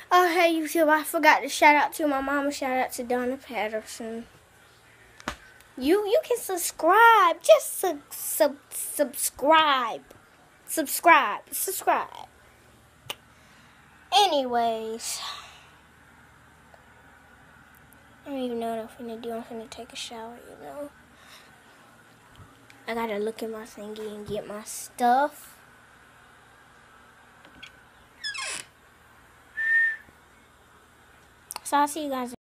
Oh, hey, YouTube, I forgot to shout out to my mama. Shout out to Donna Patterson. You can subscribe. Just subscribe. Subscribe. Anyways, I don't even know what I'm finna do. I'm finna take a shower, you know. I gotta look at my thingy and get my stuff. So I'll see you guys.